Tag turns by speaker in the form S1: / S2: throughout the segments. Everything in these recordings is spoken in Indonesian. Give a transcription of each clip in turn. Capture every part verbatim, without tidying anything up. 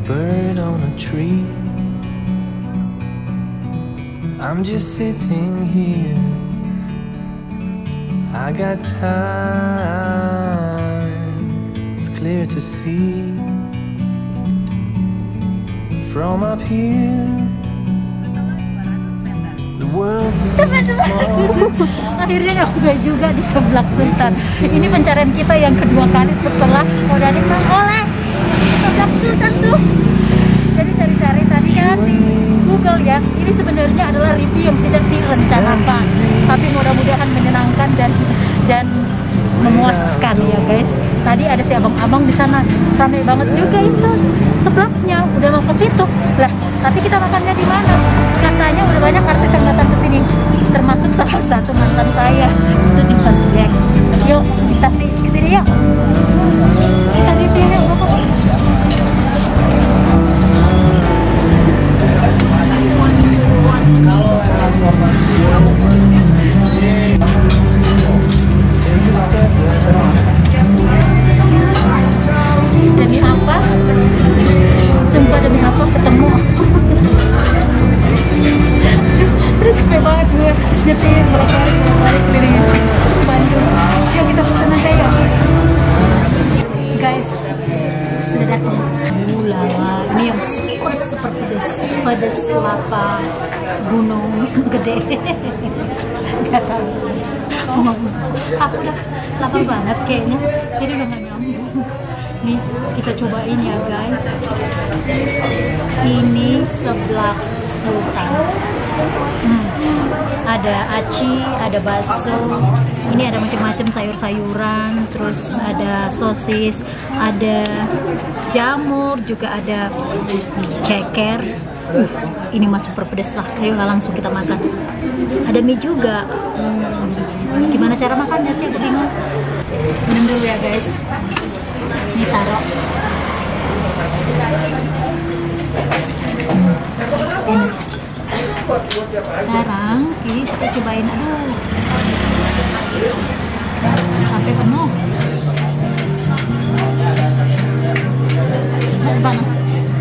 S1: bird on a tree. I'm just sitting here. I got time. It's clear to see from up here. The world's so small.
S2: Akhirnya nyampe juga di sebelah Sultan. Ini pencarian kita yang kedua kali setelah udah oleh sebelah Sultan tuh. Jadi cari-cari tadi kan di Google ya. Ini sebenarnya adalah review yang tidak direncanakan, tapi mudah-mudahan menyenangkan dan dan memuaskan ya guys. Tadi ada si abang-abang di sana, ramai banget juga itu sebelahnya. Udah mau ke situ lah. Tapi kita makannya di mana? Katanya udah banyak artis yang datang ke sini, termasuk salah satu mantan saya itu di Pasbek. Yuk kita sih ke sini yuk. Kita review yuk. Demi apa? Sumpah demi apa ketemu? Udah capek banget gue nyetir bolak-balik bolak-balik keliling Bandung. Yuk kita pesan aja ya. Guys, sudah datang. Ulala, ini yang super super pedas, pedas kelapa gunung gede. Gak tahu. Oh, aku udah lapar banget kayaknya, jadi udah gak nyambung. Nih kita cobain ya guys. Ini seblak Sultan. Hmm. Ada aci, ada bakso. Ini ada macam-macam sayur-sayuran, terus ada sosis, ada jamur, juga ada ceker. Uh, ini mah super pedas lah. Ayolah langsung kita makan. Ada mie juga. Hmm. Gimana cara makannya sih? Aku bingung. Minum dulu ya guys. Ini taruh. Hmm. Sekarang ini kita cobain. Aduh, sampai penuh. Masih panas.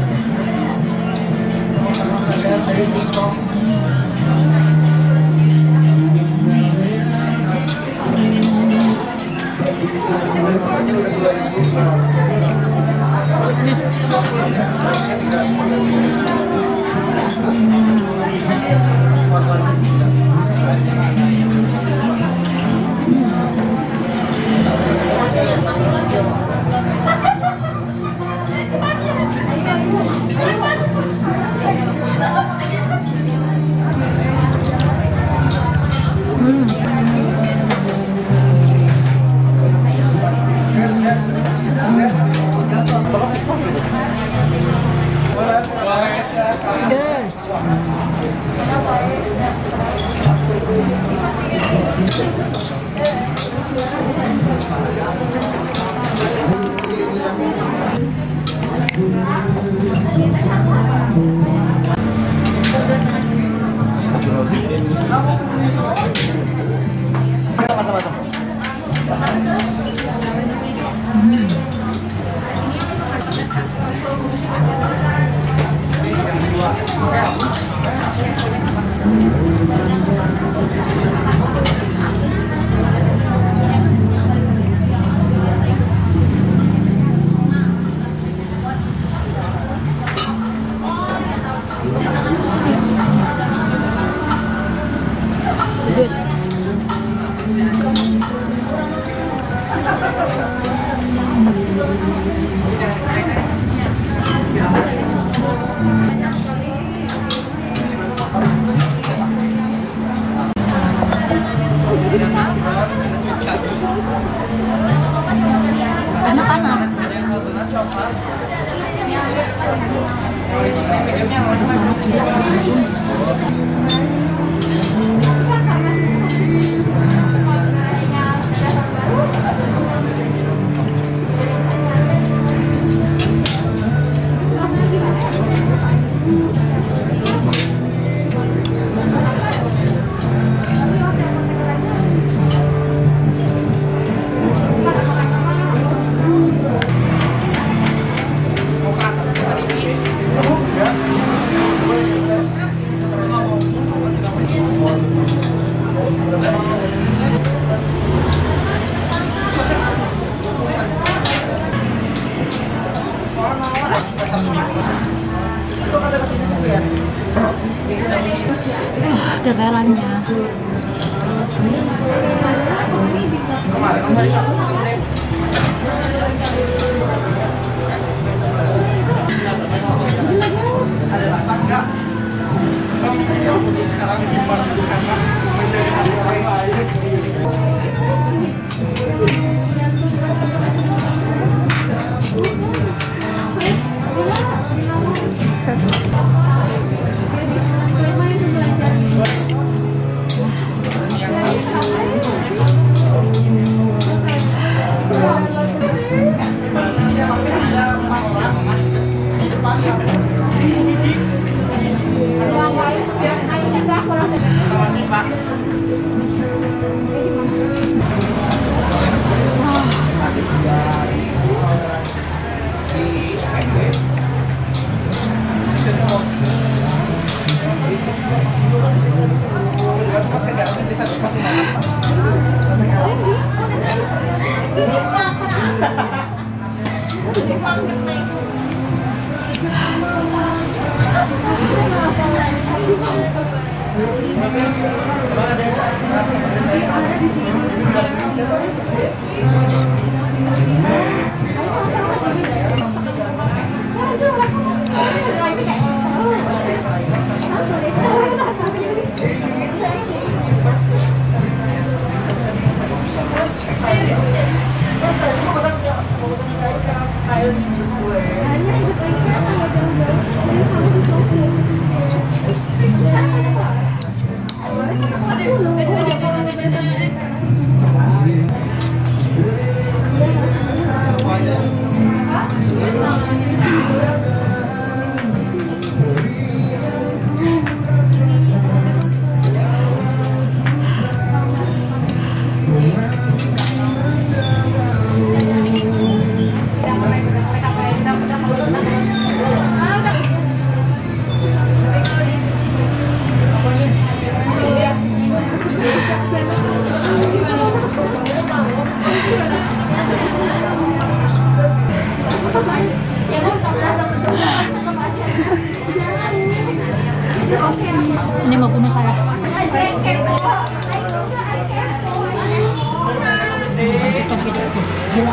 S2: Karena panas. gagalannya. Ini mau bunuh saya. Lanjutkan videoku. Gila.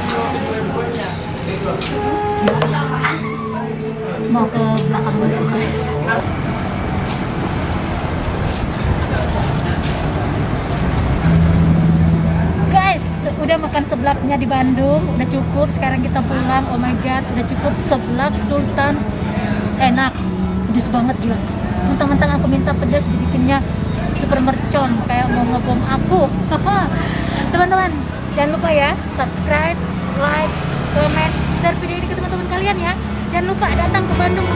S2: Mau ke belakang dulu guys. Guys, udah makan seblaknya di Bandung, udah cukup. Sekarang kita pulang. Oh my god, udah cukup seblak Sultan. Enak, pedes banget gila. Mentang-mentang aku minta pedas dibikinnya super mercon kayak mau ngebom aku. Teman-teman, jangan lupa ya subscribe, like, comment, share video ini ke teman-teman kalian ya. Jangan lupa datang ke Bandung